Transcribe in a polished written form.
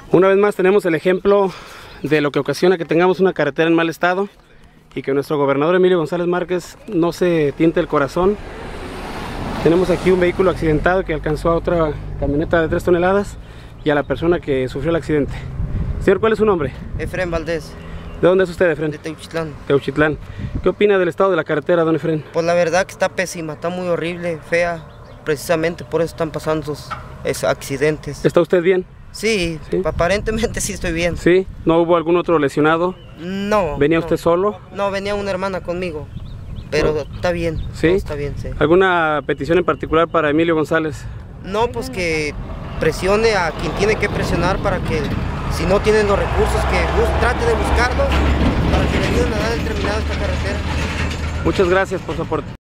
Una vez más tenemos el ejemplo de lo que ocasiona que tengamos una carretera en mal estado y que nuestro gobernador Emilio González Márquez no se tiente el corazón. Tenemos aquí un vehículo accidentado que alcanzó a otra camioneta de 3 toneladas y a la persona que sufrió el accidente. Señor, ¿cuál es su nombre? Efren Valdés. ¿De dónde es usted, Efren? De Teuchitlán. Teuchitlán. ¿Qué opina del estado de la carretera, don Efren? Pues la verdad que está pésima, está muy horrible, fea. Precisamente por eso están pasando esos accidentes. ¿Está usted bien? Sí, aparentemente sí estoy bien. ¿Sí? ¿No hubo algún otro lesionado? No. ¿Venía usted solo? No, venía una hermana conmigo. Pero está bien. ¿Sí? Está bien, sí. ¿Alguna petición en particular para Emilio González? No, pues que presione a quien tiene que presionar para que, si no tienen los recursos, que trate de buscarlos para que le ayuden a dar el terminado a esta carretera. Muchas gracias por su aporte.